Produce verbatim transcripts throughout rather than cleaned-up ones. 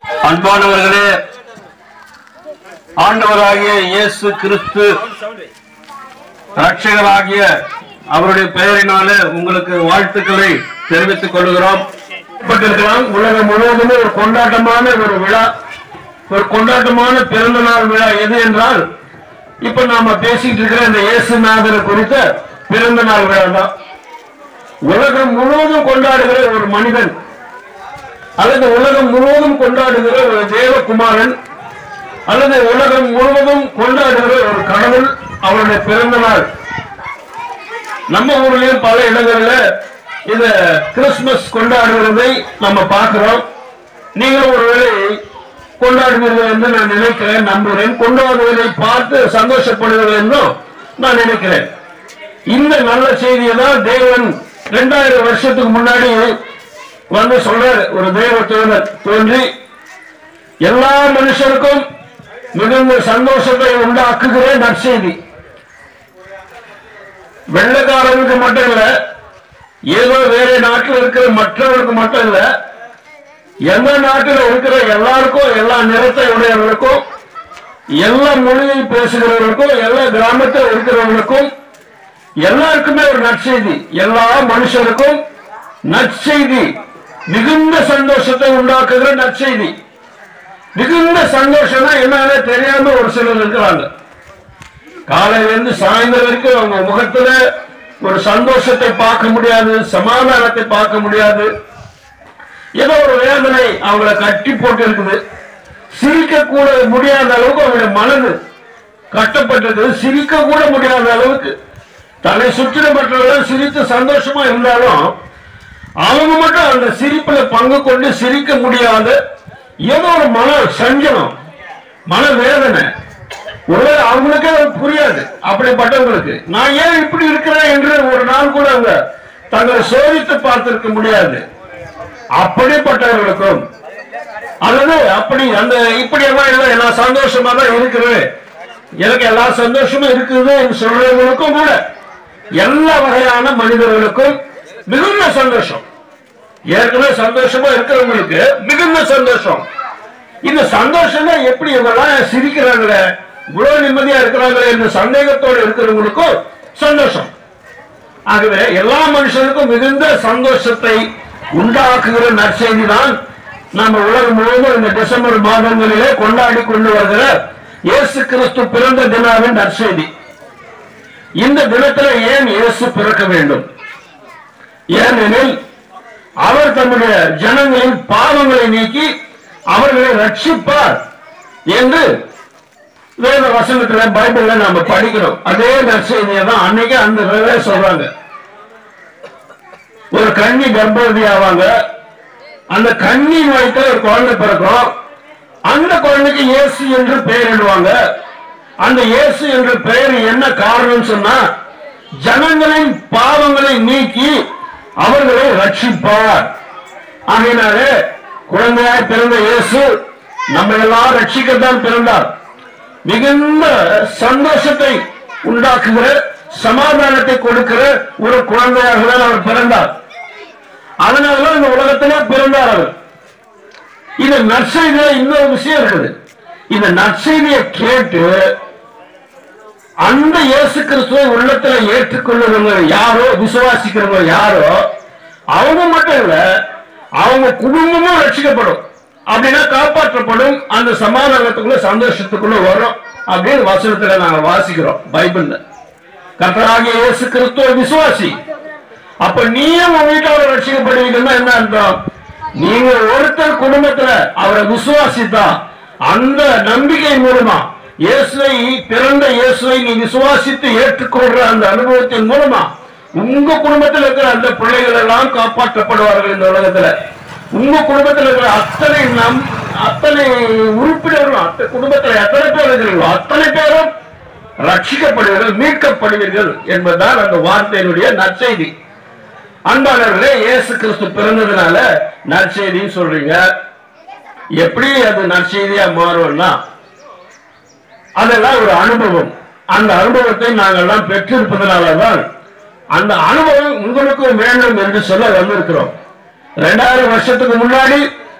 அன்பானவர்களே, ஆண்டவராகிய இயேசு கிறிஸ்து ரட்சகராகிய அவருடைய பெயரினாலே உங்களுக்கு வாழ்த்துக்களை தெரிவித்துக் கொள்கிறோம். உலகம் முழுவதுமே ஒரு கொண்டாட்டமான ஒரு விழா, ஒரு கொண்டாட்டமான பிறந்த நாள் விழா எது என்றால் இப்ப நாம பேசிட்டு இருக்கிற இந்த இயேசுநாதர் குறித்த பிறந்த நாள் விழா தான். உலகம் முழுவதும் கொண்டாடுகிற ஒரு மனிதன் அல்லது உலகம் முழுவதும் கொண்டாடுகிற ஒரு தேவகுமாரன் அல்லது உலகம் முழுவதும் கொண்டாடுகிற ஒரு கடவுள் அவருடைய பிறந்த நாள். நம்ம ஊர்லயும் பல இடங்களில் இந்த கிறிஸ்துமஸ் கொண்டாடுகிறதை நம்ம பார்க்கிறோம். நீங்கள் ஒருவேளை கொண்டாடுவீர்கள் என்று நான் நினைக்கிறேன், நம்புகிறேன். கொண்டாடுவதை பார்த்து சந்தோஷப்படுவீர்கள் என்றும் நான் நினைக்கிறேன். இந்த நல்ல செய்தியை தான் தேவன் இரண்டாயிரம் வருஷத்துக்கு முன்னாடி வந்து சொல்றாரு. ஒரு தேவ தூதர் தோன்றி எல்லா மனுஷருக்கும் மிகுந்த சந்தோஷத்தை உண்டாக்குகிற நற்செய்தி. வெள்ளக்காரனுக்கு மட்டும் இல்ல, ஏதோ வேற நாட்டில் இருக்கிற மற்றவருக்கு மட்டும் இல்ல, எந்த நாட்டில் இருக்கிற எல்லாருக்கும், எல்லா நிறத்தை உடையவர்களுக்கும், எல்லா மொழியை பேசுகிறவர்களுக்கும், எல்லா கிராமத்தில் இருக்கிறவர்களுக்கும் எல்லாருக்குமே ஒரு நற்செய்தி. எல்லா மனுஷருக்கும் நற்செய்தி, மிகுந்த சந்தோஷத்தை உண்டாக்குகிற நற்செய்தி. மிகுந்த சந்தோஷம்னா என்னன்னு தெரியாம ஒரு சிலர் இருக்கிறாங்க. காலையிலிருந்து சாயந்தரம் வரைக்கும் அவங்க முகத்துல ஒரு சந்தோஷத்தை பார்க்க முடியாது, சமாதானத்தை பார்க்க முடியாது. ஏதோ ஒரு வேதனை அவங்களை கட்டி போட்டு இருக்குது. சிரிக்க கூட முடியாத அளவுக்கு அவங்களுடைய மனது கட்டப்பட்டிருக்குது. சிரிக்க கூட முடியாத அளவுக்கு தன்னை சுற்றின மற்றவர்கள் சிரித்து சந்தோஷமா இருந்தாலும் அவங்க மட்டும் அந்த சிரிப்புல பங்கு கொண்டு சிரிக்க முடியாத ஏதோ ஒரு மன சஞ்சலம், மன வேதனை. ஒருவேளை அவங்களுக்கே புரியாது. அப்படிப்பட்டவங்களுக்கு நான் ஏன் இப்படி இருக்கிறேன் என்று ஒரு நாள் கூட அவங்க தங்களை சோதித்து பார்த்திருக்க முடியாது. அப்படிப்பட்டவர்களுக்கும் அல்லது அப்படி அந்த இப்படி எல்லாம் இல்லை, எல்லா சந்தோஷமா தான் இருக்குது, எனக்கு எல்லா சந்தோஷமும் இருக்குது என்று சொல்றவங்களுக்கும் கூட, எல்லா வகையான மனிதர்களுக்கும் மிகுந்த சந்தோஷம். ஏற்கனவே சந்தோஷமா இருக்கிறவங்களுக்கு மிகுந்த சந்தோஷம். இந்த சந்தோஷம் தான் எப்படி இவங்கெல்லாம் சிரிக்கிறாங்களே, இவ்வளவு நிம்மதியா இருக்கிறாங்களே என்ற சந்தேகத்தோடு இருக்கிறவங்களுக்கும் சந்தோஷம். ஆகவே எல்லா மனுஷனுக்கும் மிகுந்த சந்தோஷத்தை உண்டாக்குகிற நற்செய்தி தான் நம்ம உலகம் முழுவதும் இந்த டிசம்பர் மாதங்களிலே கொண்டாடி கொண்டு வருகிற இயேசு கிறிஸ்து பிறந்த தினாவின் நற்செய்தி. இந்த தினத்தில் ஏன் இயேசு பிறக்க வேண்டும்? ஏனெனில் அவர் தம்முடைய ஜனங்களின் பாவங்களை நீக்கி அவர்களை ரட்சிப்பார் என்று வேத வசனத்துல பைபிள்ல நாம படிக்கிறோம். அதே நற்செய்தியை தான் அன்னைக்கு அந்த சொல்றாங்க. ஒரு கன்னி கர்ப்பவதி ஆவாங்க, அந்த கன்னி வயிற்றுல ஒரு குழந்தை பிறக்கும். அந்த குழந்தைக்கு இயேசு என்று பெயரிடுவாங்க. அந்த இயேசு என்ற பெயர் என்ன காரணம் சொன்னா, ஜனங்களின் பாவங்களை நீக்கி அவர்களை ரட்சிப்பார். ஆகையினாலே குழந்தையாய் பிறந்த இயேசு நம்ம எல்லாம் ரட்சிக்கத்தான் பிறந்தார். மிகுந்த சந்தோஷத்தை உண்டாக்குகிற, சமாதானத்தை கொடுக்கிற ஒரு குழந்தையாக தான் அவர் பிறந்தார். அதனாலதான் இந்த உலகத்திலே பிறந்தார் அவர். இந்த நற்செய்தியில இன்னொரு விஷயம் இருக்குது. இந்த நற்செய்தியை கேட்டு அந்த இயேசு கிறிஸ்துவை உள்ளத்துல ஏற்றுக்கொள்ளுறவங்க யாரோ, விசுவாசிக்கிறவங்க யாரோ, அவங்க மட்டும் இல்ல, அவங்க குடும்பமும் ரட்சிக்கப்படும். அப்படின்னா காப்பாற்றப்படும், அந்த சமாதானத்துக்குள்ள சந்தோஷத்துக்குள்ள வரும் அப்படின்னு வசனத்துல நாங்க வாசிக்கிறோம் பைபிள்ல. கர்த்தராகிய இயேசு கிறிஸ்துவ விசுவாசி. அப்ப நீயும் உங்க வீட்டோட ரட்சிக்கப்படுவீங்கன்னா என்ன அர்த்தம்? நீங்க ஒருத்தர் குடும்பத்துல அவரை விசுவாசித்தா, அந்த நம்பிக்கை மூலமா இயேசுவை, பிறந்த இயேசுவை நீ விசுவாசித்து ஏற்றுக்கொள்ற அந்த அனுபவத்தின் மூலமா உங்க குடும்பத்தில் இருக்கிற அந்த பிள்ளைகள் எல்லாம் காப்பாற்றப்படுவார்கள். இந்த உலகத்துல உங்க குடும்பத்தில் இருக்கிற அத்தனை நம் அத்தனை உறுப்பினர்களும், குடும்பத்தில் எத்தனை பேர் இருக்கிறீர்களோ அத்தனை பேரும் ரட்சிக்கப்படுவீர்கள், மீட்கப்படுவீர்கள் என்பதுதான் அந்த வார்த்தையினுடைய நற்செய்தி. அன்பானவர்களே, இயேசு கிறிஸ்து பிறந்ததுனால நற்செய்தின்னு சொல்றீங்க. எப்படி அது நற்செய்தியா மாறும்னா, அதெல்லாம் ஒரு அனுபவம். அந்த அனுபவத்தை நாங்கள்லாம் பெற்றிருப்பதனாலதான் அந்த அனுபவம் உங்களுக்கு வேண்டும் என்று சொல்ல வந்திருக்கிறோம். இரண்டாயிரம் வருஷத்துக்கு முன்னாடி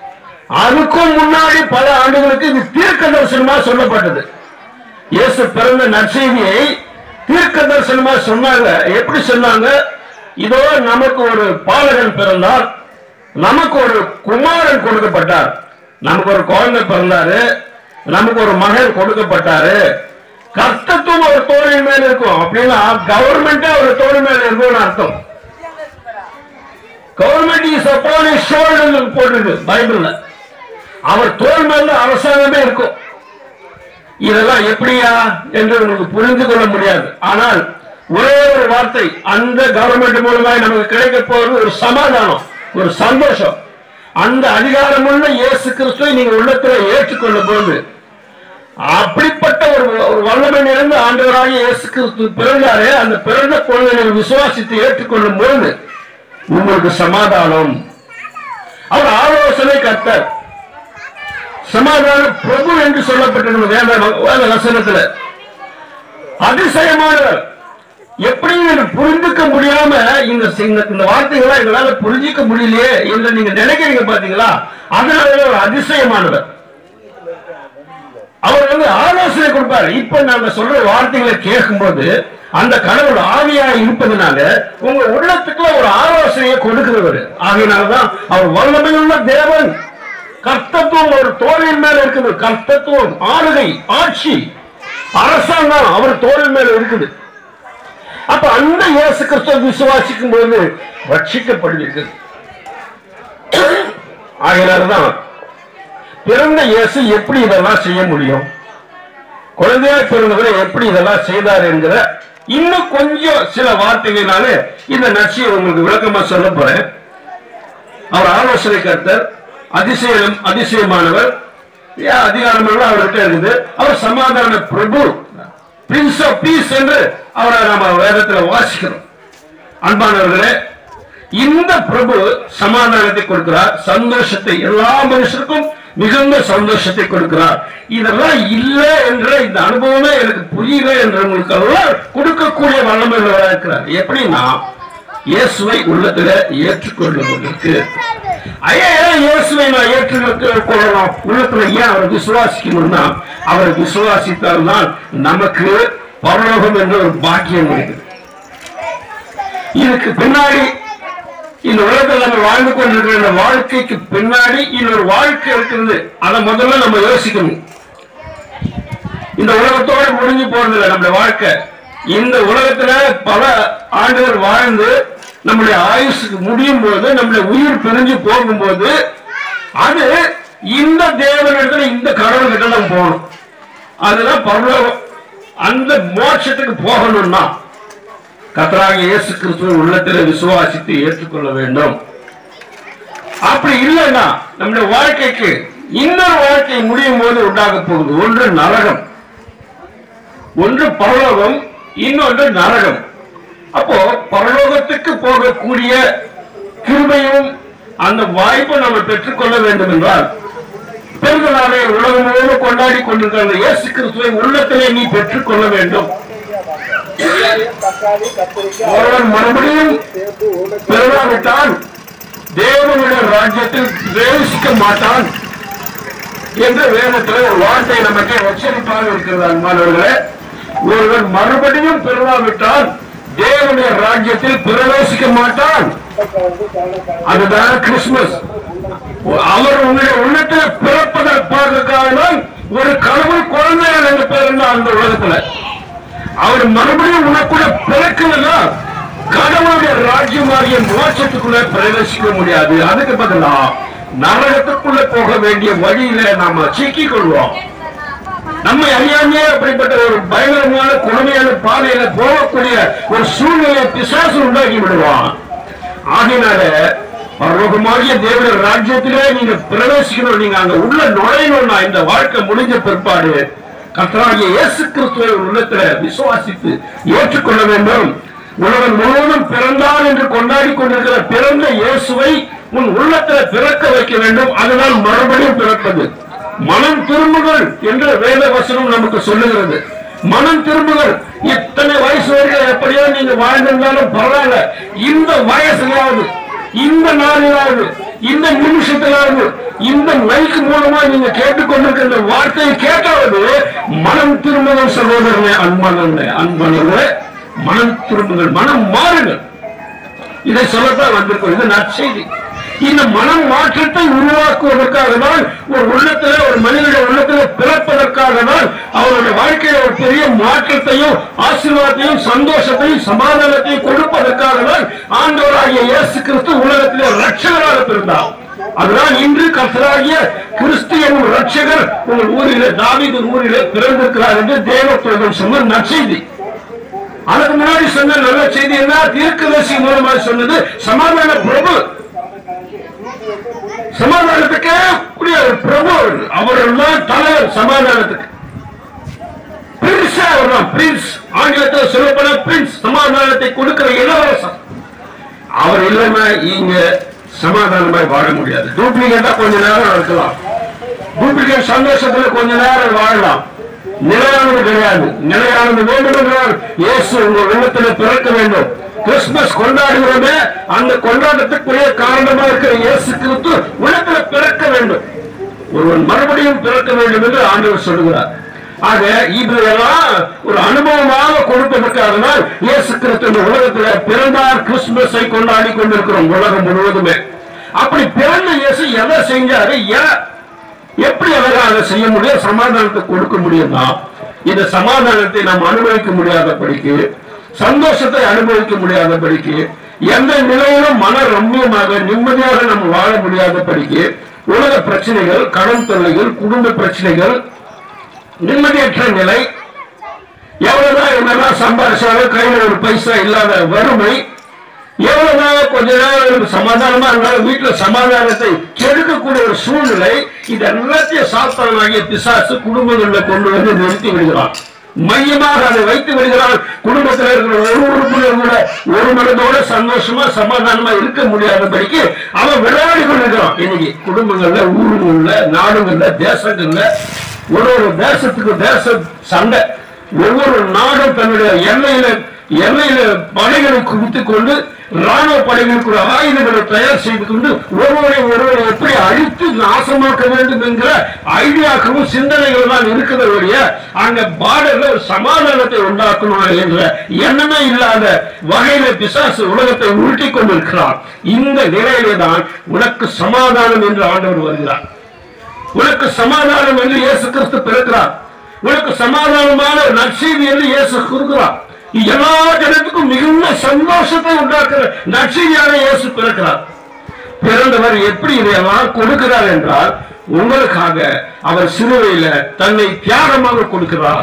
அதுக்கும் முன்னாடி பல ஆண்டுகளுக்கு இது தீர்க்க தரிசனமா சொல்லப்பட்டது. இயேசு பிறந்த நற்செய்தியை தீர்க்க தரிசனமா சொன்னாங்க. எப்படி சொன்னாங்க? இதோ நமக்கு ஒரு பாலகன் பிறந்தார், நமக்கு ஒரு குமாரன் கொடுக்கப்பட்டார், நமக்கு ஒரு குழந்தை பிறந்தாரு, நமக்கு ஒரு மகன் கொடுக்கப்பட்டாரு, கர்த்தத்துவம் ஒரு தோழின் மேல இருக்கும். அப்படின்னா கவர்மெண்டே ஒரு தோழி மேல இருக்கும்னு அர்த்தம். Government is upon his shoulder போட்டிருக்கு பைபிள்ல. அவர் தோள் மேல அரசாங்கமே இருக்கும். இதெல்லாம் எப்படியா என்று உங்களுக்கு புரிந்து கொள்ள முடியாது. ஆனால் ஒரே ஒரு வார்த்தை, அந்த கவர்மெண்ட் மூலமாக நமக்கு கிடைக்க போவது ஒரு சமாதானம், ஒரு சந்தோஷம். அந்த அதிகாரமுள்ள இயேசு கிறிஸ்துவை நீங்க உள்ளத்துல ஏற்றுக்கொள்ள போது, அப்படிப்பட்ட ஒரு வல்லமை நிறைந்த ஆண்டவராக இயேசு கிறிஸ்து பிறந்தாரே, அந்த பிறந்த குழந்தையை விசுவாசித்து ஏற்றுக்கொள்ளும் போது உங்களுக்கு சமாதானம். அவர் ஆலோசனை கர்த்தர், சமாதான பிரபு என்று சொல்லப்பட்டிருக்கிறது வேத வசனத்தில். அதிசயமானவர். எப்படி புரிந்துக்க முடியாம இந்த இந்த வார்த்தைகளை எங்களால புரிஞ்சிக்க முடியலையே என்று நீங்க நினைக்கிறீங்க பாத்தீங்களா? அதனால ஒரு அதிசயமானவர். அவர் வந்து ஆலோசனை கொடுப்பாரு. இப்ப நாங்க சொல்ற வார்த்தைகளை கேட்கும் போது அந்த கடவுள் ஆவியாக இருப்பதனால உங்க உள்ளத்துக்குள்ள ஒரு ஆலோசனையை கொடுக்கிறவர். ஆகையினால்தான் அவர் வல்லமையுள்ள தேவன். கர்த்தத்துவம் ஒரு தோளின் மேல இருக்குது. கர்த்தத்துவம், ஆளுகை, ஆட்சி, அரசாங்கம் அவர் தோளின் மேல இருக்குது. அப்ப அந்த இயேசு கிறிஸ்துவை விசுவாசிக்கும் போது ரட்சிக்கப்படுவீர்கள். ஆகையினால்தான் பிறந்த இயேசு எப்படி இதெல்லாம் செய்ய முடியும், குழந்தையாய் பிறந்தவரை எப்படி இதெல்லாம் செய்தார் என்கிற இன்னும் கொஞ்சம் சில வார்த்தைகளால இந்த நற்செய்தியை உங்களுக்கு விளக்கமா சொல்ல போறேன். அவர் ஆலோசனை கர்த்தர், அதிசயம் அதிசயமானவர், அதிகாரம் அவர்கிட்ட இருக்குது. அவர் சமாதான பிரபு, பிரின்ஸ் ஆஃப் பீஸ் என்று அவரை நாம வேதத்தில் வாசிக்கிறோம். அன்பானவர்களே, இந்த பிரபு சமாதானத்தை கொடுக்கிறார், சந்தோஷத்தை, எல்லா மனுஷருக்கும் மிகுந்த சந்தோஷத்தை கொடுக்கிறார். இதெல்லாம் இல்லை என்ற இந்த அனுபவமே எனக்கு புரியல என்றவங்களுக்கு எல்லாம் கொடுக்கக்கூடிய வல்லமையாக இருக்கிறார். எப்படின்னா இயேசுவை உள்ளத்துல ஏற்றுக்கொள்வதற்கு. ஐயா இயேசுவை நான் ஏற்றுக்கொள்ளலாம் உள்ளத்துல ஏன் அவரை விசுவாசிக்கணும்னா, அவரை விசுவாசித்தால்தான் நமக்கு பரலோகம் என்ற ஒரு பாக்கியம் இருக்குது. இதுக்கு பின்னாடி இந்த உலகத்தில் நம்ம வாழ்ந்து கொண்டிருக்கிற இந்த வாழ்க்கைக்கு பின்னாடி இன்னொரு வாழ்க்கை இருக்கிறது. அதை முதல்ல நம்ம யோசிக்கணும். இந்த உலகத்தோடு முடிஞ்சு போறதில்லை நம்முடைய வாழ்க்கை. இந்த உலகத்துல பல ஆண்டுகள் வாழ்ந்து நம்முடைய ஆயுசுக்கு முடியும் போது, நம்முடைய உயிர் பிரிஞ்சு போகும்போது, அது இந்த தேவனிடத்துல இந்த கடவுள் கிட்ட நம்ம போகணும். அதுதான் பரலோகம். அந்த மோட்சத்துக்கு போகணும்னா கர்த்தராகிய இயேசு கிறிஸ்துவை உள்ளத்தில் விசுவாசித்து ஏற்றுக்கொள்ள வேண்டும். அப்படி இல்லைன்னா நம்முடைய வாழ்க்கைக்கு இன்னொரு வாழ்க்கை முடியும் போது உண்டாக போகுது. ஒன்று நரகம், ஒன்று பரலோகம், இன்னொன்று நரகம். அப்போ பரலோகத்துக்கு போகக்கூடிய கிருபையும் அந்த வாய்ப்பை நம்ம பெற்றுக்கொள்ள வேண்டும் என்றால், பிறந்த நாளை உலகம் முழுவதும் கொண்டாடி கொண்டிருக்கிற இயேசு கிறிஸ்துவை உள்ளத்திலே நீ பெற்றுக்கொள்ள வேண்டும். ஒருவன் மறுபடியும் பெறாவிட்டால் தேவனுடைய ராஜ்யத்தில் பிரவேசிக்க மாட்டான் என்று வேதத்தில் ஒரு வார்த்தை நமக்கு எச்சரிப்பாக இருக்கிறது. அன்பானவர்களே, ஒருவன் மறுபடியும் பெறாவிட்டால் தேவனுடைய ராஜ்யத்தில் பிரவேசிக்க மாட்டான். அதுதான் கிறிஸ்துமஸ். அவர் உங்களுடைய உள்ளத்தில் பிறப்பதற்காக ஒரு கடவுள் குழந்தைகள் என்று பிறந்தார் அந்த உலகத்துல. அவர் மறுபடியும் உனக்குள்ள பிறக்கலன்னா கடவுளுடைய ராஜ்யமாகிய மோட்சத்துக்குள்ள பிரவேசிக்க முடியாது. அதுக்கு பதிலா நரகத்துக்குள்ள போக வேண்டிய வழியில நாம சிக்கிக் கொள்வோம். நம்ம அறியாமையே அப்படிப்பட்ட ஒரு பயங்கரமான கொடுமையான பாதையில போகக்கூடிய ஒரு சூழ்நிலை பிசாசு உண்டாக்கி விடுவான். ஆகினால பரலோகமாகிய தேவனுடைய ராஜ்யத்திலே நீங்க பிரவேசிக்கணும். நீங்க அங்க உள்ள நுழையணும்னா இந்த வாழ்க்கை முடிஞ்ச பிற்பாடு கர்த்தராகிய இயேசு கிறிஸ்துவை உள்ளத்துல விசுவாசித்து ஏற்றுக்கொள்ள வேண்டும். உலகம் முழுவதும் பிறந்தார் என்று கொண்டாடி கொண்டிருக்கிற பிறந்த இயேசுவை உன் உள்ளத்துல பிறக்க வைக்க வேண்டும். அதுதான் மறுபடியும் பிறப்பது. மனம் திரும்புகள் என்ற வேத வசனம் நமக்கு சொல்லுகிறது. மனம் திரும்புகள். இத்தனை வயசு வரைக்கும் எப்படியோ நீங்க வாழ்ந்திருந்தாலும் பரவாயில்ல, இந்த வயசுலாவது, இந்த நாளிலாவது இந்த நிமிஷத்திலாவது இந்த மைக் மூலமா நீங்க கேட்டுக்கொண்டிருக்கின்ற வார்த்தையை கேட்டாவது மனம் திரும்புங்கள் சகோதரனே, அன்பானவர்களே, அன்பானவர்களே, மனம் திரும்புங்கள், மனம் மாறுங்கள். இதை சொல்லத்தான் வந்திருக்கோம். இது நற்செய்தி. இந்த மனம் மாற்றத்தை உருவாக்குவதற்காக தான் ஒரு உள்ளத்துல ஒரு மனிதனுடைய உள்ளத்துல பிறப்பதற்காக தான் அவருடைய வாழ்க்கையில ஒரு பெரிய மாற்றத்தையும் ஆசீர்வாதத்தையும் சந்தோஷத்தையும் சமாதானத்தையும் கொடுப்பதற்காக தான் ஆண்டவராகிய இயேசு கிறிஸ்து உலகத்திலே ரட்சகராக பிறந்தார். அதுதான் இன்று கர்த்தராகிய கிறிஸ்து என்னும் ரட்சகர் உங்கள் ஊரிலே தாவீது ஊரிலே பிறந்திருக்கிறார் என்று தேவதூதன் சொன்ன நற்செய்தி. அதுக்கு முன்னாடி சொன்ன நல்ல செய்தி என்ன? தீர்க்கதரிசி மூலமாக சொன்னது சமாதான பிரபு, சமாதானத்துக்கு பிரபு, அவர்கள் தலைவர் சமாதானத்துக்கு. பிரின்ஸ் அவர் பிரின்ஸ், ஆங்கிலத்தில் சொல்லப்பட பிரின்ஸ், சமாதானத்தை கொடுக்கிற இளவரசர். அவர் இல்லாம இங்க சமாதானமாய் வாழ முடியாது. டூப்ளிகேட்டா கொஞ்ச நேரம் இருக்கலாம், டூப்ளிகேட் சந்தோஷத்துல கொஞ்ச நேரம் வாழலாம், நிலையானது கிடையாது. நிலையானது வேண்டும் என்றால் இயேசு உங்க உள்ளத்தில் பிறக்க வேண்டும். கிறிஸ்துமஸ் கொண்டாடுகிறோமே, அந்த கொண்டாட்டத்துக்குரிய காரணமா இருக்கிற இயேசு கிறிஸ்து உள்ளத்தில் பிறக்க வேண்டும். ஒருவன் மறுபடியும் பிறக்க வேண்டும் என்று ஆண்டவர் சொல்கிறார். ஆக இதெல்லாம் ஒரு அனுபவமாக கொடுப்பதற்காக தான் இயேசு கிறிஸ்து இந்த உலகத்தில் பிறந்தார். கிறிஸ்துமஸை கொண்டாடி கொண்டிருக்கிறோம் உலகம் முழுவதுமே. அப்படி பிறந்த இயேசு எதை செஞ்சாரு, எப்படி அவராக செய்ய முடியும், சமாதானத்தை கொடுக்க முடியும்னா இந்த சமாதானத்தை நாம் அனுபவிக்க முடியாதபடிக்கு, சந்தோஷத்தை அனுபவிக்க முடியாதபடிக்கு, எந்த நிலையிலும் மன ரம்மியமாக நிம்மதியாக நம்ம வாழ முடியாதபடிக்கு உலக பிரச்சனைகள், கடன் தொல்லைகள், குடும்ப பிரச்சனைகள், நிம்மதியற்ற நிலை, எவ்வளவுதான் என்னதான் சம்பாதிச்சாலும் கையில ஒரு பைசா இல்லாத வறுமை, எவ்வளவுதான் கொஞ்ச நேரம் சமாதானமா இருந்தாலும் வீட்டுல சமாதானத்தை கெடுக்கக்கூடிய ஒரு சூழ்நிலை, இது எல்லாத்தையும் சாத்தானாகிய பிசாசு குடும்பங்களில் கொண்டு வந்து நிறுத்தி விடுகிறான். மையமாக அதை வைத்து விடுகிறான். குடும்பத்தில் இருக்கிற ஒரு உறுப்பினர் கூட ஒரு மனதோட சந்தோஷமா சமாதானமா இருக்க முடியாதபடிக்கு அவன் விளையாடி கொண்டிருக்கிறான். இன்னைக்கு குடும்பங்கள்ல, ஊருங்கள்ல, நாடுகள்ல, தேசங்கள்ல, ஒரு ஒரு தேசத்துக்கு தேச சண்டை. ஒவ்வொரு நாடும் தன்னுடைய எல்லையில எல்லையில படைகளை குவித்துக் கொண்டு ராணுவ படைகளுக்கு ஆயுதங்களை தயார் செய்து கொண்டு ஒருவரை ஒருவரை எப்படி அழித்து நாசமாக்க வேண்டும் என்கிற ஐடியாக்களும் சிந்தனைகள் தான் இருக்கிறவருடைய அங்க பார்டர்ல ஒரு சமாதானத்தை உண்டாக்கணும் என்ற எண்ணமே இல்லாத வகையில பிசாசு உலகத்தை உருட்டி கொண்டிருக்கிறார். இந்த நிலையிலே தான் உனக்கு சமாதானம் என்று ஆண்டவர் வருகிறார். உனக்கு சமாதானம் என்று இயேசு கிறிஸ்து பிறக்கிறார். உனக்கு சமாதானமான நற்செய்தி என்று இயேசு கொடுக்கிறார். எல்லா ஜனத்துக்கும் மிகுந்த சந்தோஷத்தை உண்டாக்குற நற்செய்தியாக இயேசு பிறக்கிறார். பிறந்தவர் எப்படி இதையெல்லாம் கொடுக்கிறார் என்றால், உங்களுக்காக அவர் சிலுவையில தன்னை தியாகமாக கொடுக்கிறார்.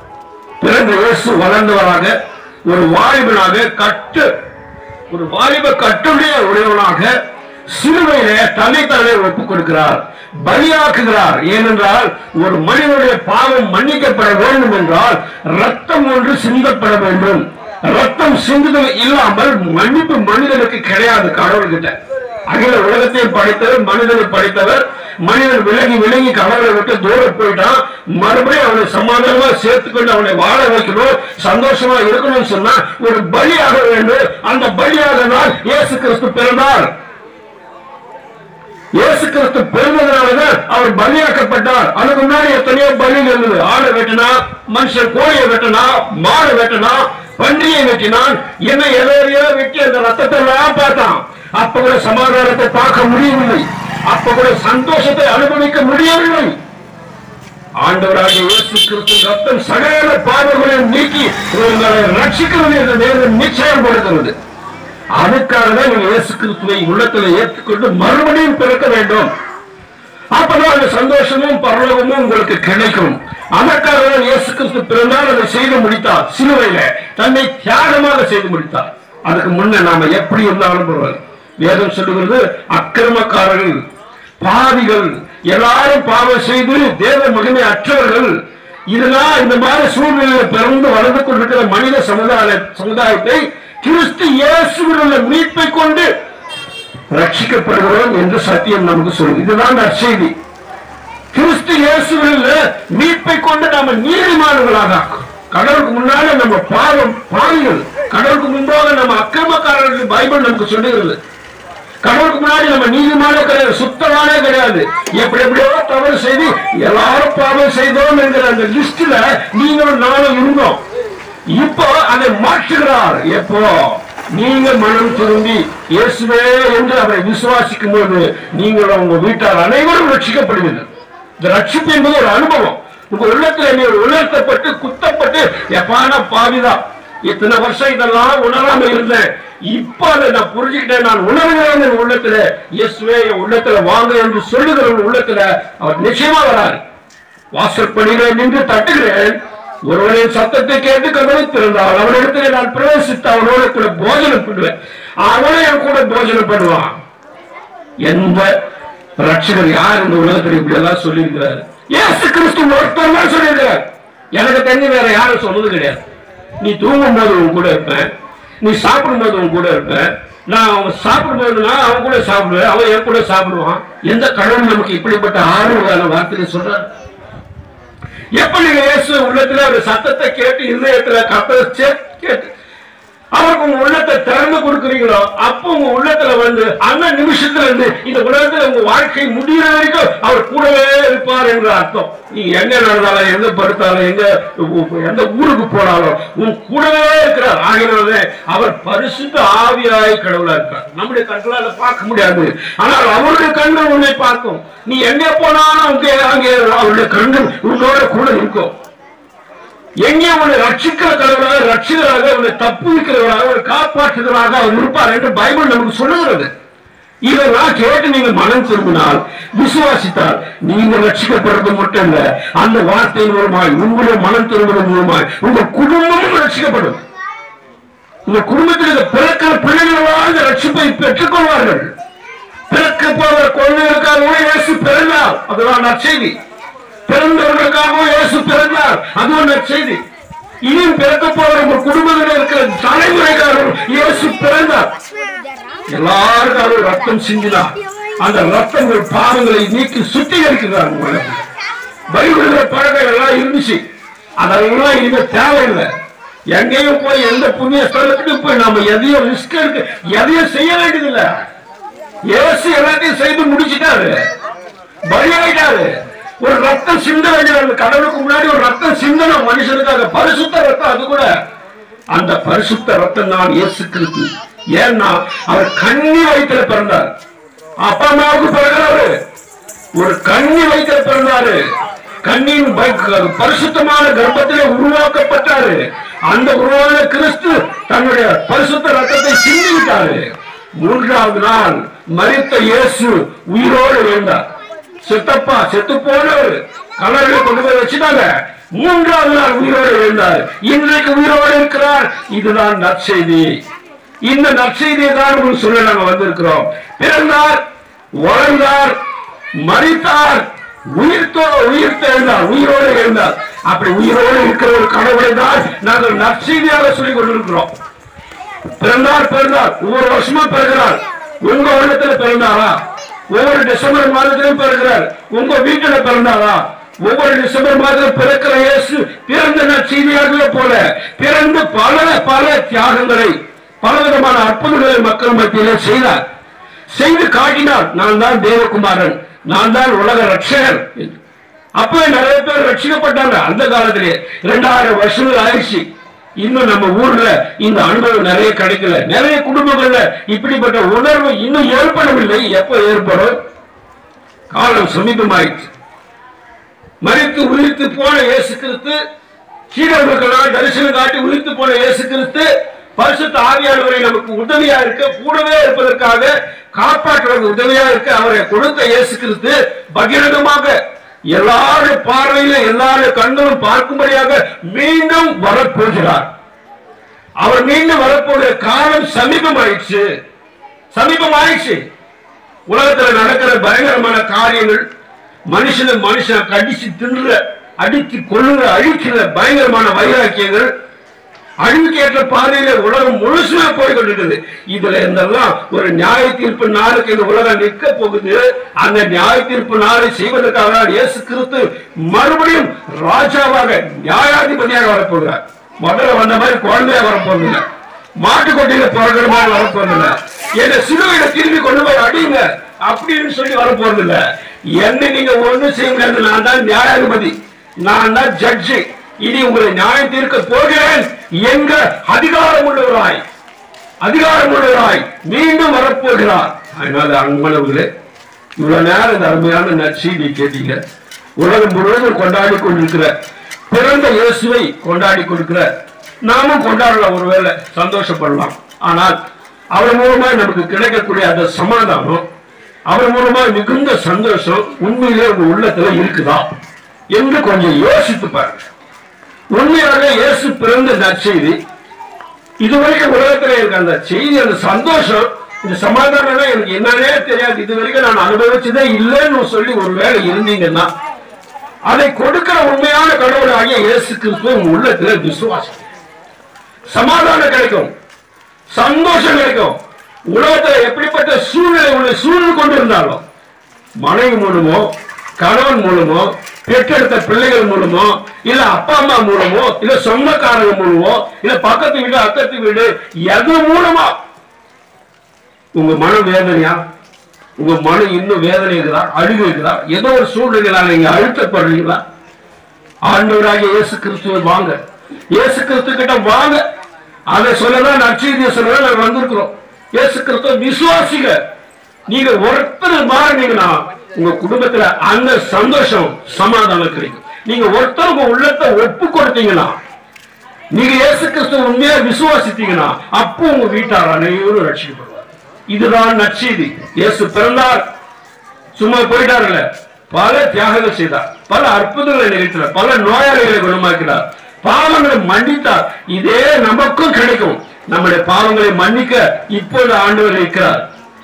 பிறந்த இயேசு வளர்ந்தவராக, ஒரு வாலிபனாக, கட்டு ஒரு வாலிப கட்டுடைய உடையவனாக சிலுவையில தன்னைத்தானே ஒப்புக் கொடுக்கிறார், பலியாக்குகிறார். ஏனென்றால் ஒரு மனிதனுடைய பாவம் மன்னிக்கப்பட வேண்டும் என்றால் ரத்தம் ஒன்று சிந்தப்பட வேண்டும். ரத்தம் சிந்துதல் இல்லாமல் மன்னிப்பு மனிதனுக்கு கிடையாது. கடவுள்கிட்ட அகில உலகத்தை படைத்தவர், மனிதனை படைத்தவர். மனிதன் விலகி விலகி கடவுளை விட்டு தூரம் போயிட்டான். மறுபடியும் அவனை சமாதானமா சேர்த்துக்கொண்டு அவனை வாழ வைக்கணும், சந்தோஷமா இருக்கணும்னு சொன்னா ஒரு பலியாக வேண்டும். அந்த பலியாக தான் இயேசு கிறிஸ்து பிறந்தார். இயேசு கிறிஸ்து பிறந்ததுனாலதான் அவர் பலியாக்கப்பட்டார். அதுக்கு முன்னாடி எத்தனையோ பலி இருந்தது. ஆடை வெட்டினா, மனுஷன் கோழியை வெட்டினா, மாடு வெட்டினா, பன்றியை வெட்டினான், என்ன எதையோ வெட்டி அந்த ரத்தத்தை எல்லாம் பார்த்தான். அப்ப கூட சமாதானத்தை பார்க்க முடியவில்லை, அப்ப கூட சந்தோஷத்தை அனுபவிக்க முடியவில்லை. ஆண்டவராகிய இயேசு கிறிஸ்து ரத்தம் சகல பாவங்களையும் நீக்கி உங்களை ரட்சிக்கிறது என்ற நேரம் நிச்சயம் கொடுக்கிறது. அதுக்காக தான் நீங்க இயேசு கிறிஸ்துவை உள்ளத்தில் ஏற்றுக்கொண்டு மறுபடியும் பிறக்க வேண்டும். அப்பதான் அந்த சந்தோஷமும் பரலோகமும் உங்களுக்கு கிடைக்கும். அதற்காக தான் இயேசு கிறிஸ்து பிறந்தால் அதை செய்து முடித்தார். சிலுவையில தன்னை தியாகமாக செய்து முடித்தார். அதுக்கு முன்ன நாம எப்படி இருந்தாலும் பரவாயில்லை. வேதம் சொல்லுகிறது, அக்கிரமக்காரர்கள், பாவிகள், எல்லாரும் பாவம் செய்து தேவ மகிமை அற்றவர்கள், இதெல்லாம் இந்த மாதிரி சூழ்நிலையில பிறந்து வளர்ந்து கொண்டிருக்கிற மனித சமுதாய சமுதாயத்தை கிறிஸ்து இயேசுவில் உள்ள மீட்பை கொண்டு ரட்சிக்கப்படுகிறோம் என்று சத்தியம் நமக்கு சொல்லும். இதுதான் நற்செய்தி. கிறிஸ்து இயேசுவில் மீட்பை கொண்டு நாம நீதிமான்களாக, கடவுளுக்கு முன்னால நம்ம பாவம் பாவிகள், கடவுளுக்கு முன்பாக நம்ம அக்கிரமக்காரர்கள் பைபிள் நமக்கு சொல்லுகிறது. கடவுளுக்கு முன்னாடி நம்ம நீதிமானே கிடையாது, சுத்தமானே கிடையாது. எப்படி எப்படியோ தவறு செய்து எல்லாரும் பாவம் செய்தோம் என்கிற அந்த லிஸ்ட்ல நீங்களும் நானும் இருந்தோம். இப்போ அதை மாற்றுகிறார். எப்போ நீங்க மனம் திரும்பி இயேசுவே என்று அவரை விசுவாசிக்கும் போது நீங்கள் உங்க வீட்டார் அனைவரும் ரட்சிக்கப்படுவீர்கள். இந்த ரட்சிப்பு என்பது ஒரு அனுபவம். உங்க உள்ளத்துல நீ உணர்த்தப்பட்டு குத்தப்பட்டு எப்பான பாவிதான், இத்தனை வருஷம் இதெல்லாம் உணராம இருந்தேன், இப்ப அதை நான் புரிஞ்சுக்கிட்டேன், நான் உணர்கிறேன் என் உள்ளத்துல, இயேசுவே என் உள்ளத்துல வாங்க என்று சொல்லுகிற உள்ளத்துல அவர் நிச்சயமா வராரு. வாசல் படிகளை நின்று தட்டுகிறேன், ஒருவரின் சத்தத்தை கேட்டு கதவை திறந்தால் அவனிடத்தில் நான் பிரவேசித்து அவனோட கூட போஜனம் பண்ணுவேன், அவனே என் கூட போஜனம் பண்ணுவான். எந்த ரட்சகர் யார் இந்த உலகத்தில் இப்படி எல்லாம் சொல்லி இருக்கிறார்? இயேசு கிறிஸ்து ஒருத்தர் தான் சொல்லியிருக்கிறார். எனக்கு தெரிஞ்சு வேற யாரும் சொன்னது கிடையாது. நீ தூங்கும் போது உன் கூட இருப்பேன், நீ சாப்பிடும் போது உன் கூட இருப்பேன், நான் அவன் சாப்பிடும் போதுனா அவன் கூட சாப்பிடுவேன், அவன் என் கூட சாப்பிடுவான். எந்த கடவுள் நமக்கு இப்படிப்பட்ட ஆர்வமான வார்த்தையை சொல்றார்? எப்ப நீங்க இயேசு உள்ளத்துல ஒரு சத்தத்தை கேட்டு இதயத்துல கத்த கேட்டு அவருக்கு உங்க உள்ளத்தை திறந்து கொடுக்குறீங்களோ, அப்ப உங்க உள்ளத்துல வந்து அந்த நிமிஷத்துல இருந்து இந்த உலகத்துல உங்க வாழ்க்கை முடிகிற வரைக்கும் அவர் கூடவே இருப்பார் என்ற அர்த்தம். நீங்க எங்க நடந்தாலும் எங்க படுத்தாலும் எங்க எந்த ஊருக்கு போனாலும் உன் கூடவே இருக்கிறார். ஆகினாலே அவர் பரிசுத்த ஆவியாய் கடவுளா இருக்கிறார். நம்முடைய கண்களால பார்க்க முடியாது, ஆனால் அவருடைய கண்கள் உன்னை பார்க்கும். நீ எங்க போனாலும் அங்கே அங்கே அவருடைய கண்கள் உன்னோட கூட இருக்கும். எங்கே உன்னை ரட்சிக்கிற கடவுளாக, ரட்சிகராக, உன்னை தப்புவிக்கிறவராக, ஒரு காப்பாற்றுகிறவராக அவர் இருப்பார் என்று பைபிள் நமக்கு சொல்லுகிறது. இதெல்லாம் கேட்டு நீங்க மனம் திரும்பினால், விசுவாசித்தால், நீங்க ரட்சிக்கப்படுறது மட்டும் இல்ல, அந்த வார்த்தையின் மூலமாய் உங்களுடைய மனம் திரும்புவதன் மூலமாய் உங்க குடும்பமும் ரட்சிக்கப்படும். உங்க குடும்பத்தில் பிறக்கிற பிள்ளைகளாக இந்த ரட்சிப்பை பெற்றுக் கொள்வார்கள். பிறக்க போகிற குழந்தைகளுக்காகவே இயேசு பிறந்தார், அதுதான் நற்செய்தி. பிறந்தவர்களுக்காகவும் இயேசு பிறந்தார், அதுவும் நற்செய்தி. இனியும் பிறக்க போகிற உங்க குடும்பத்தில் இருக்கிற தலைமுறைக்காரர் இயேசு பிறந்தார். எல்லாருக்கும் ரத்தம் சிந்தினார். அந்த ரத்தங்கள் பாவங்களை நீக்கி சுத்திகரிக்கிறார். பைபிள்ல பழக்கம் எல்லாம் இருந்துச்சு, அதெல்லாம் இனிமே தேவையில்லை. எங்கேயும் போய் எந்த புண்ணிய ஸ்தலத்துக்கு போய் நாம எதையும் ரிஸ்க் எடுக்க எதையும் செய்ய வேண்டியதில்லை. இயேசு எல்லாத்தையும் செய்து முடிச்சுட்டாரு, பலியாயிட்டாரு. ஒரு ரத்தம் சிந்த வேண்டியது கடவுளுக்கு முன்னாடி ஒரு ரத்தம் சிந்தனம் மனுஷனுக்காக, பரிசுத்த ரத்தம். அது கூட அந்த பரிசுத்த ரத்தம் தான் இயேசு கிறிஸ்து. ஏன்னா அவர் கன்னி வயிற்றுல பிறந்தார், அப்பா அம்மாவுக்கு பிறகுறாரு, ஒரு கன்னி வயிற்றுல பிறந்தாரு, கண்ணின் பரிசுத்தமான கர்ப்பத்திலே உருவாக்கப்பட்டாரு. அந்த உருவான கிறிஸ்து தன்னுடைய பரிசுத்த ரத்தத்தை சிந்திவிட்டாரு. மூன்றாவது நாள் மரித்த இயேசு உயிரோடு எழுந்தார். செத்தப்பா செத்து போனவர் கல்லறையில் கொண்டு போய் வச்சுட்டாங்க. மூன்றாவது நாள் உயிரோடு எழுந்தார். இன்றைக்கு உயிரோடு இருக்கிறார். இதுதான் நற்செய்தி. இந்த நற்செய்தியை தான் உங்களுக்கு சொல்ல நாங்க வந்திருக்கிறோம். பிறந்தார், வளர்ந்தார், மரித்தார், உயிர்த்தோ உயிர்த்த எழுந்தார், உயிரோடு எழுந்தார். அப்படி உயிரோடு இருக்கிற ஒரு கடவுளை தான் நாங்கள் நற்செய்தியாக சொல்லிக் கொண்டிருக்கிறோம். பிறந்தார் பிறந்தார் ஒவ்வொரு வருஷமா பிறகுறார். உங்க வருடத்துல பிறந்தாரா? ஒவ்வொரு டிசம்பர் மாதத்திலும் பிறகுறார். உங்க வீட்டுல பிறந்தாரா? ஒவ்வொரு டிசம்பர் மாதத்தில் பிறக்கிற இயேசு பிறந்த நற்செய்தியாகவே போல பிறந்து பல பல தியாகங்களை, பலவிதமான அற்புதங்களை மக்கள் மத்தியிலே செய்தார், செய்து காட்டினார். நான் தான் தேவகுமாரன், நான் தான் உலக ரட்சகர். அப்பவே நிறைய பேர் ரட்சிக்கப்பட்டாங்க. அந்த காலத்திலே இரண்டாயிரம் வருஷங்கள் ஆயிடுச்சு. இன்னும் நம்ம ஊர்ல இந்த அனுபவம் நிறைய கிடைக்கல. நிறைய குடும்பங்கள்ல இப்படிப்பட்ட உணர்வு இன்னும் ஏற்படவில்லை. எப்ப ஏற்படும்? காலம் சமீபமாயிடுச்சு. மரித்து உயிர்த்து போன இயேசு கிறிஸ்து, சீடர்களுக்கெல்லாம் தரிசனம் காட்டி உயிர்த்து போன இயேசு கிறிஸ்து பரிசுத்த ஆவியானவரை நமக்கு உதவியா இருக்க, கூடவே இருப்பதற்காக, காப்பாற்றுவதற்கு உதவியா இருக்க அவரை கொடுத்த இயேசு கிறிஸ்து பகிரங்கமாக எல்லாரும் பார்வையில எல்லாரும் கண்களும் பார்க்கும்படியாக மீண்டும் வரப்போகிறார். அவர் மீண்டும் வரப்போகிற காலம் சமீபம் ஆயிடுச்சு, சமீபம் ஆயிடுச்சு. உலகத்தில் நடக்கிற பயங்கரமான காரியங்கள், மனுஷனை மனுஷன் கடிச்சு தின்ற, அடித்து கொள்ளுற, அழிக்கிற பயங்கரமான வைராக்கியங்கள், அழிவுக்கேற்ற பாதையில உலகம் முழுசுமே போய்கொண்டிருக்கிறது. இதுல இருந்தெல்லாம் ஒரு நியாய தீர்ப்பு நாளுக்கு இந்த உலகம் நிற்க போகுது. அந்த நியாய தீர்ப்பு நாளை செய்வதற்காக இயேசு கிறிஸ்து மறுபடியும் ராஜாவாக, நியாயாதிபதியாக வரப்போகிறார். முதல்ல வந்த மாதிரி குழந்தையா வரப்போகுது. மாட்டுக்கொட்டையில பிறக்கிற மாதிரி வரப்போறதில்ல. என்ன சிலுவையில திரும்பி கொண்டு போய் அடிங்க அப்படின்னு சொல்லி வரப்போறதில்ல. என்ன நீங்க ஒண்ணு செய்ய முடியாது. நான் தான் நியாயாதிபதி, நான் தான் ஜட்ஜி, இனி உங்களை நியாயம் தீர்க்க போகிறேன் என்க அதிகாரம் உள்ளவராய் அதிகாரம் உள்ளவராய் மீண்டும் வரப்போகிறார். அதனால அன்பனவர்களே, இவ்வளவு நேரம் இந்த அருமையான நற்செய்தியை கேட்டீங்க. உலகம் முழுவதும் கொண்டாடி கொண்டிருக்கிற பிறந்த இயேசுவை கொண்டாடி கொடுக்கிற நாமும் கொண்டாடலாம், ஒருவேளை சந்தோஷப்படலாம். ஆனால் அவர் மூலமா நமக்கு கிடைக்கக்கூடிய அந்த சமாதானம், அவர் மூலமா மிகுந்த சந்தோஷம் உண்மையிலே உங்க உள்ளத்துல இருக்குதா என்று கொஞ்சம் யோசித்து பாருங்க. உண்மையாக இயேசு பிறந்த நற்செய்தி இதுவரைக்கும் உலகத்துல இருக்க அந்த செய்தி, அந்த சந்தோஷம், இந்த சமாதானம் எனக்கு என்னன்னே தெரியாது, இது வரைக்கும் நான் அனுபவிச்சதே இல்லைன்னு சொல்லி ஒருவேளை இருந்தீங்கன்னா அதை கொடுக்கிற உண்மையான கடவுளாகிய இயேசு கிறிஸ்துவ உங்க உள்ளத்துல விசுவாசம், சமாதானம் கிடைக்கும், சந்தோஷம் கிடைக்கும். உலகத்துல எப்படிப்பட்ட சூழ்நிலை உள்ள சூழ்நிலை கொண்டு இருந்தாலும், மனைவி மூலமோ கணவன் மூலமோ பெற்றெடுத்த பிள்ளைகள் மூலமோ இல்ல அப்பா அம்மா மூலமோ இல்ல சொந்தக்காரங்க மூலமோ இல்ல பக்கத்து வீடு அக்கத்து வீடு எது மூலமா உங்க மன வேதனையா, உங்க மனம் இன்னும் வேதனை இருக்குதா, அழுகு இருக்குதா, ஏதோ ஒரு சூழ்நிலையில நீங்க அழுத்தப்படுறீங்களா, ஆண்டவராகிய இயேசு கிறிஸ்துவை வாங்க, இயேசு கிறிஸ்து கிட்ட வாங்க. அதை சொல்லதான் நற்செய்தியை சொல்லதான் நாங்க வந்திருக்கிறோம். இயேசு கிறிஸ்துவ விசுவாசிங்க. நீங்க ஒருத்தர் மாறினீங்கன்னா உங்க குடும்பத்துல அந்த சந்தோஷம் சமாதானம் கிடைக்கும். நீங்க ஒருத்தர் உங்க உள்ளத்தை ஒப்பு கொடுத்தீங்கன்னா, நீங்க இயேசு கிறிஸ்துவ உண்மையா விசுவாசித்தீங்கன்னா, அப்போ உங்க வீட்டார் அனைவரும் ரட்சிக்கப்படுவார். இதுதான் நற்செய்தி. இயேசு பிறந்தார், சும்மா போயிட்டார்ல, பல தியாகங்கள் செய்தார், பல அற்புதங்களை நிகழ்த்தினார், பல நோயாளிகளை குணமாக்கினார், பாவங்களை மன்னித்தார். இதே நமக்கும் கிடைக்கும். நம்முடைய பாவங்களை மன்னிக்க இப்போது ஆண்டவர் இருக்கிறார்.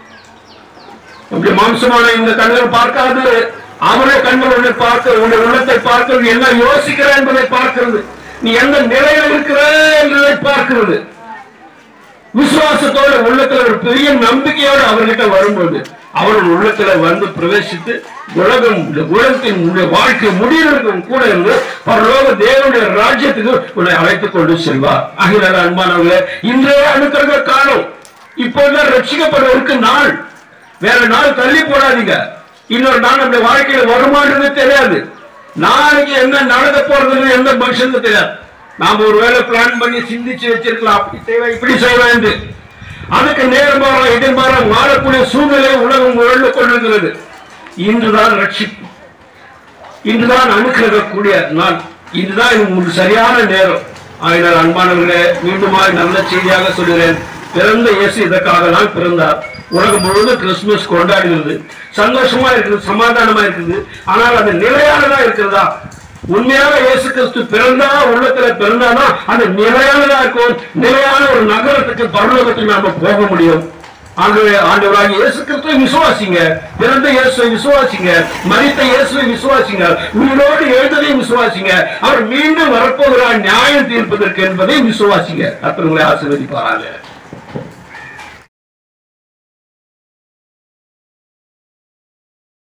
மாம்சமான இந்த கண்கள் பார்க்காது, அவருடைய கண்கள் உன்னை பார்க்க, உன்னுடைய உள்ளத்தை பார்க்கிறது, என்ன யோசிக்கிற என்பதை பார்க்கிறது, நீ எந்த நிலையில் இருக்கிற என்பதை பார்க்கிறது. விசுவாசத்தோட உள்ளத்துல ஒரு பெரிய நம்பிக்கையோடு அவர்கிட்ட வரும்போது அவர்கள் உள்ளத்துல வந்து பிரவேசித்து உலகம் உலகத்தின் வாழ்க்கை முடிவதற்கும் கூட இருந்து பரலோக தேவனுடைய ராஜ்யத்துக்கு உன்னை அழைத்துக் கொண்டு செல்வார். ஆகிய அன்பானவர்களே, இன்றைய அனுக்கிரக காலம், இப்போதான் ரட்சிக்கப்படுவதற்கு நாள், வேற நாள் தள்ளி போடாதீங்க. இன்னொரு நாள் நம்முடைய வாழ்க்கையில வருமானது தெரியாது, நாளைக்கு என்ன நடக்க போறது எந்த மனுஷனுக்கு தெரியாது. நாம ஒரு வேலை பிளான் பண்ணி சிந்திச்சு வச்சிருக்கலாம், அப்படி செய்வேன் இப்படி செய்வேன் என்று. அதுக்கு நேர்மாற எதிர்மாற மாறக்கூடிய சூழ்நிலை உலகம் உழந்து கொண்டிருக்கிறது. இன்றுதான் ரட்சிப்பு, இன்றுதான் அனுக்கிரகக்கூடிய நாள், இதுதான் உங்களுக்கு சரியான நேரம். ஆயினால் அன்பானவர்களே, மீண்டுமாய் நல்ல செய்தியாக சொல்கிறேன். பிறந்த இயேசு இதற்காக தான் பிறந்தார். உலகம் முழுவதும் கிறிஸ்துமஸ் கொண்டாடுகிறது, சந்தோஷமா இருக்குது, சமாதானமா இருக்குது. ஆனால் அது நிலையானதா இருக்கிறதா? உண்மையாக இயேசு கிறிஸ்து பிறந்தா, உள்ளத்துல பிறந்தாதான் அது நிலையானதா இருக்கும். நிலையான ஒரு நகரத்துக்கு, பரலோகத்துக்கு நாம போக முடியும். ஆகவே ஆண்டவராகிய இயேசு கிறிஸ்துவை விசுவாசிங்க, பிறந்த இயேசுவை விசுவாசிங்க, மரித்த இயேசுவை விசுவாசிங்க, உயிரோடு எழுந்ததையும் விசுவாசிங்க, அவர் மீண்டும் வரப்போகிறார் நியாயம் தீர்ப்பதற்கு என்பதை விசுவாசிங்க. கர்த்தர் உங்களை ஆசீர்வதிப்பாராக.